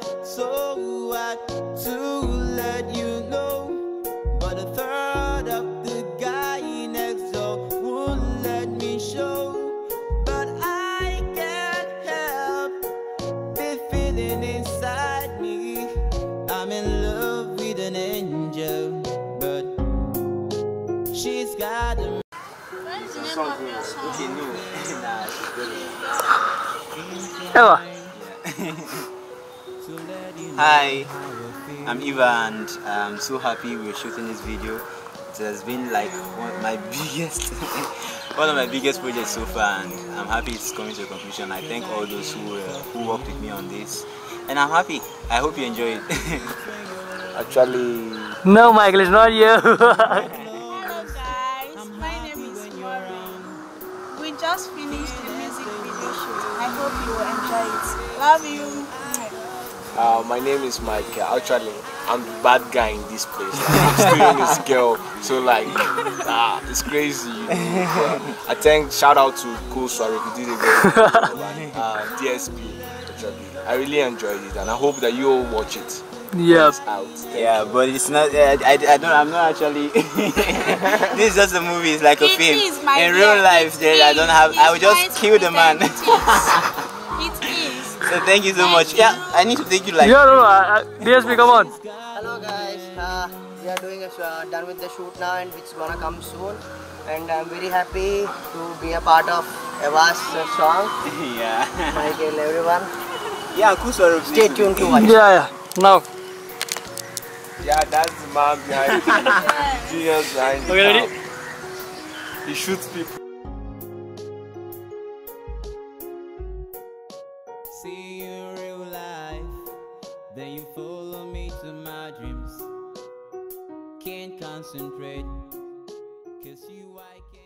so I to let you know. But a third of the guy next door won't let me show. But I can't help the feeling inside me. I'm in love with an angel, but she's got a Eva. Hi, I'm Eva and I'm so happy we're shooting this video. It has been like one of my biggest projects so far, and I'm happy it's coming to a conclusion. I thank all those who worked with me on this, and I'm happy. I hope you enjoy it. Actually, No, Michael, it's not you. Hello guys, my name is Maureen. We just finished the music video shoot. I hope you will enjoy it. Love you. my name is Mike. Actually, I'm the bad guy in this place. Like, I'm stealing this girl, so like, it's crazy. I thank, shout out to Cool Sorry, who did it very well. DSP. Actually, I really enjoyed it, and I hope that you all watch it. Yep. Yeah, but it's not. I'm not actually. This is just a movie. It's like a film. In real life, I don't have. I will just kill the man. It is. So thank you so much. Yeah, I need to take you like. Yeah, no, DSP, come on. Hello guys, we are doing done with the shoot now and it's gonna come soon, and I'm very happy to be a part of Eva's song. Yeah. Michael, everyone. Yeah, cool. Sorry. Stay tuned to watch. Yeah. Now. Yeah, that's the man behind it. Genius behind it. Okay, ready? He shoots people. see you in real life, then you follow me to my dreams. Can't concentrate, 'cause you I can't.